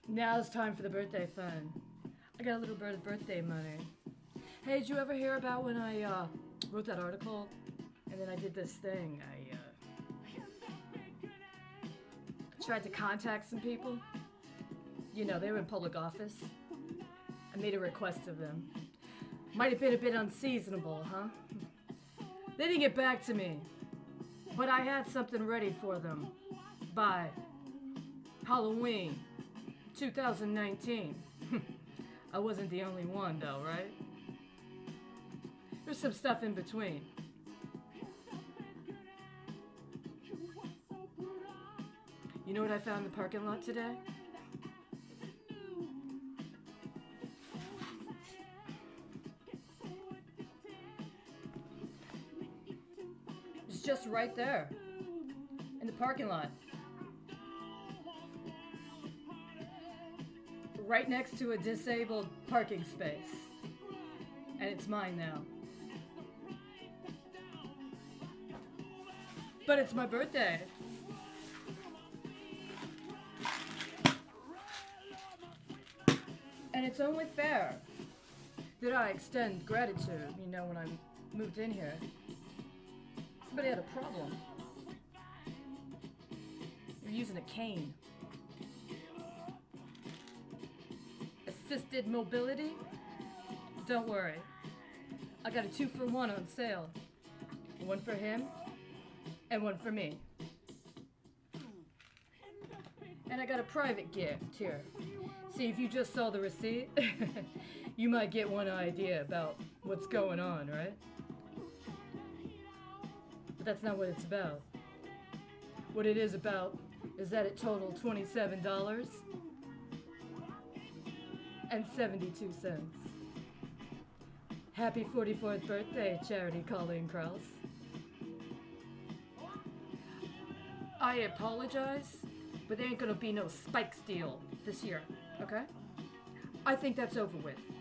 Now it's time for the birthday fun. I got a little bit of birthday money. Hey, did you ever hear about when I wrote that article and then I did this thing? I tried to contact some people. You know, they were in public office. I made a request of them. Might have been a bit unseasonable, huh? They didn't get back to me, but I had something ready for them by Halloween 2019. I wasn't the only one though, right? There's some stuff in between. You know what I found in the parking lot today? It's just right there, in the parking lot. Right next to a disabled parking space. And it's mine now. But it's my birthday. And it's only fair that I extend gratitude, you know, when I moved in here. Somebody had a problem. They're using a cane. Assisted mobility? Don't worry. I got a 2-for-1 on sale. One for him, and one for me. And I got a private gift here. See, if you just saw the receipt, you might get one idea about what's going on, right? But that's not what it's about. What it is about is that it totaled $27 and 72 cents. Happy 44th birthday, Charity Colleen Krause. I apologize, but there ain't gonna be no spike steal this year, okay? I think that's over with.